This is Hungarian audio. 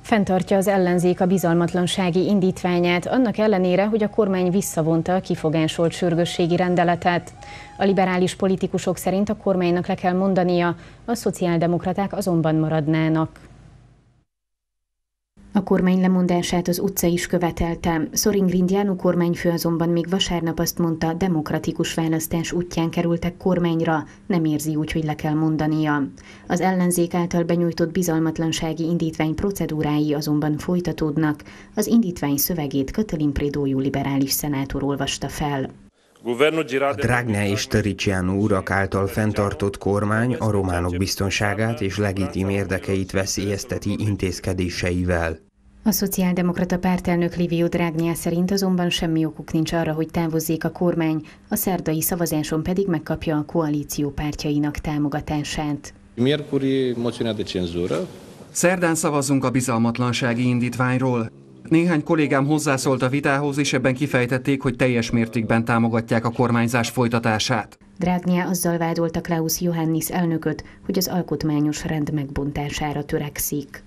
Fenntartja az ellenzék a bizalmatlansági indítványát, annak ellenére, hogy a kormány visszavonta a kifogásolt sürgősségi rendeletet. A liberális politikusok szerint a kormánynak le kell mondania, a szociáldemokraták azonban maradnának. A kormány lemondását az utca is követelte. Sorin Gringyánu kormányfő azonban még vasárnap azt mondta, demokratikus választás útján kerültek kormányra, nem érzi úgy, hogy le kell mondania. Az ellenzék által benyújtott bizalmatlansági indítvány procedúrái azonban folytatódnak. Az indítvány szövegét Katalin Predójú liberális szenátor olvasta fel. A Dragnea és Tăriceanu urak által fenntartott kormány a románok biztonságát és legitim érdekeit veszélyezteti intézkedéseivel. A szociáldemokrata pártelnök Liviu Dragnea szerint azonban semmi okuk nincs arra, hogy távozzék a kormány, a szerdai szavazáson pedig megkapja a koalíció pártjainak támogatását. Szerdán szavazzunk a bizalmatlansági indítványról. Néhány kollégám hozzászólt a vitához, és ebben kifejtették, hogy teljes mértékben támogatják a kormányzás folytatását. Dragnea azzal vádolta Klaus Iohannis elnököt, hogy az alkotmányos rend megbontására törekszik.